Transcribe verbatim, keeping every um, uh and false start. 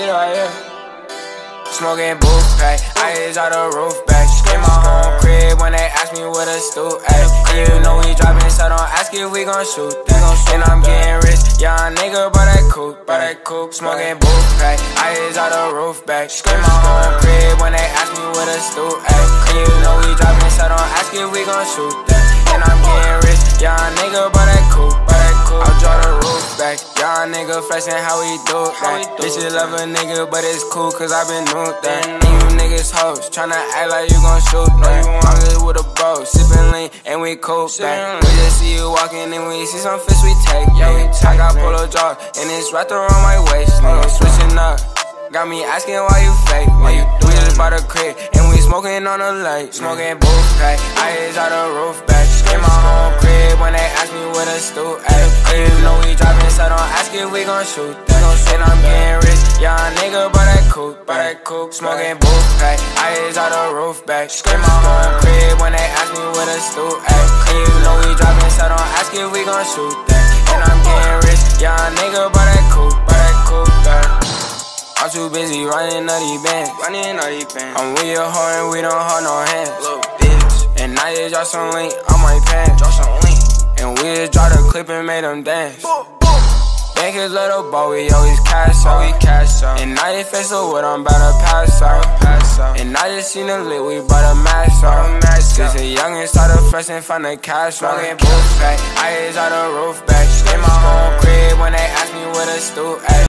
get it right here. Smoking booth pack, ice out the roof back. In my home crib when they ask me what a stoop at. And you know we driving, so don't ask if we gon' shoot that. And I'm getting rich, young nigga, but that coupe, but that coupe. Smoking booth pack, ice out the roof back. In my home crib when they ask me what a stoop at. And you know we driving, so don't ask if we gon' shoot that. And I'm getting rich, young nigga, but that coupe, but that coupe. I'll draw the roof back, young nigga flexing how we do that. Bitches love a nigga, but it's cool cause I been new that. And you niggas hoes, tryna act like you gon' shoot that. I'm just with a bro, sippin' lean, and we cool back. We just see you walking and we see some fish we take. Yeah, we I got polo jaw, and it's wrapped around my waist. Nigga switching up, got me asking why you fake. Why you we just bought a crib, and we smoking on the lake. Smoking booth pack, ice out the roof back. In my home crib when they ask me what a stoop at. And you know we driving, so don't ask if we gon' shoot that. And I'm getting rich, young nigga, but that coupe, but that coupe. Smoking booth pack, ice out the roof back. In my home crib when they ask me what a stoop at. And you know we driving, so don't ask if we gon' shoot that. And I'm getting rich, young nigga, but that coupe, but that coupe back. I'm too busy running nutty bands. Running nutty bands. I'm with your hoe and we don't hold no hands. Little bitch. And I just drop some link on my pants. Drop some link. And we just dropped a clip and made them dance. Bank his little boy, we always cash out. We cash out. And I just face up what I'm about to pass out. Pass out. And I just seen the lit, we bought a mask out. Since a youngin' started fresh and find the cash out. Smoking booth pack, ice out the roof back. In my home crib when they ask me what a stoop at.